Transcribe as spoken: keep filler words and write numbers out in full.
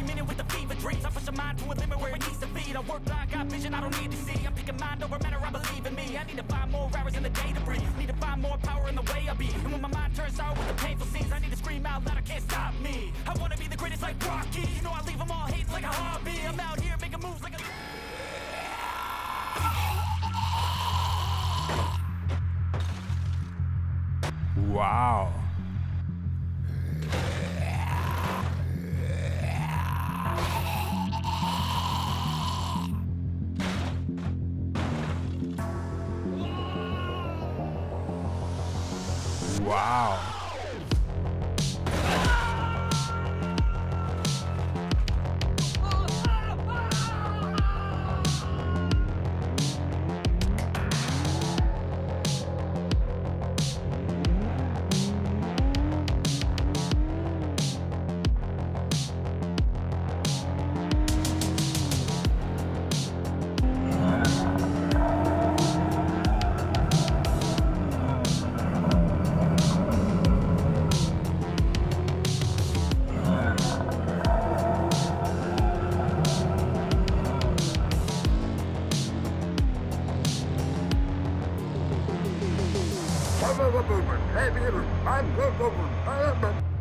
documented with the fever dreams. I push a mind to a limit where it needs to feed. I work blind, got vision I don't need to see. I'm picking mind over matter, I believe in me. I need to find more hours in the day to breathe. Need to find more power in the way I be. And when my mind turns sour with the painful scenes, I need to scream out loud, I can't stop me. I wanna be the greatest like Rocky. You know I leave them all hating like a hobby. I'm out here making moves like a... Wow. Wow. I'm